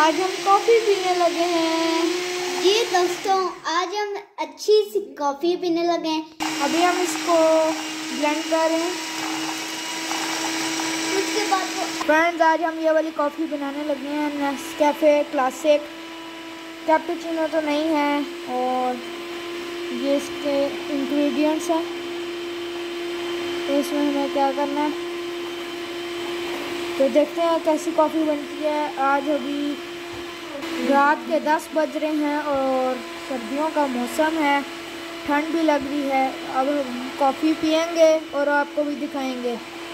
आज हम कॉफ़ी पीने लगे हैं। जी दोस्तों, आज हम अच्छी सी कॉफ़ी पीने लगे हैं। अभी हम इसको ब्लेंड कर रहे हैं। उसके बाद फ्रेंड्स, आज हम ये वाली कॉफ़ी बनाने लगे हैं, नेस्कैफे क्लासिक। कैपुचिनो तो नहीं है। और ये इसके इंग्रेडिएंट्स हैं। तो इसमें हमें क्या करना है, तो देखते हैं कैसी कॉफ़ी बनती है। आज अभी रात के 10 बज रहे हैं और सर्दियों का मौसम है, ठंड भी लग रही है। अब हम कॉफ़ी पियेंगे और आपको भी दिखाएंगे।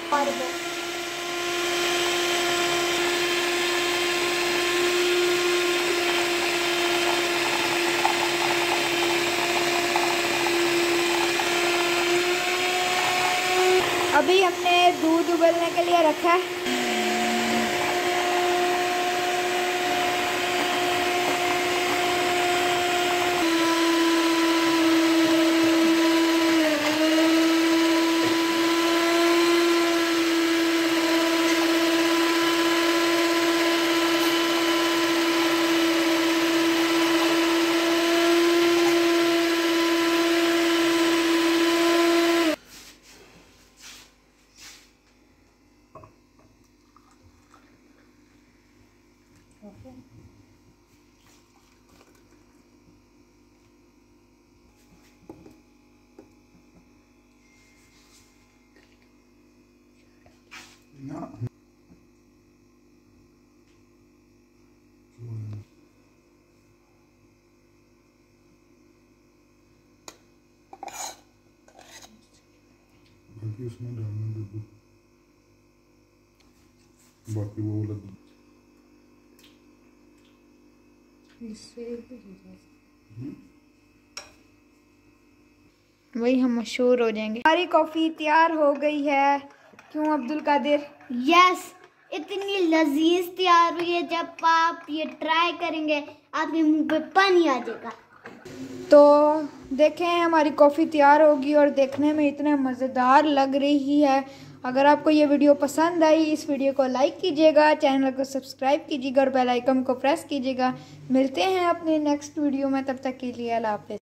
अभी हमने दूध उबलने के लिए रखा है। बाकी उसमें डालना दे, बाकी वो वाला वही हम मशहूर हो जाएंगे। हमारी कॉफ़ी तैयार हो गई है। क्यों अब्दुल कादिर? यस, इतनी लजीज तैयार हुई है। जब आप ये ट्राई करेंगे आपके मुंह पे पानी आ जाएगा। तो देखें, हमारी कॉफ़ी तैयार होगी और देखने में इतने मज़ेदार लग रही है। अगर आपको ये वीडियो पसंद आई, इस वीडियो को लाइक कीजिएगा, चैनल को सब्सक्राइब कीजिएगा और बेल आइकन को प्रेस कीजिएगा। मिलते हैं अपने नेक्स्ट वीडियो में, तब तक के लिए अल्लाह हाफ़िज़।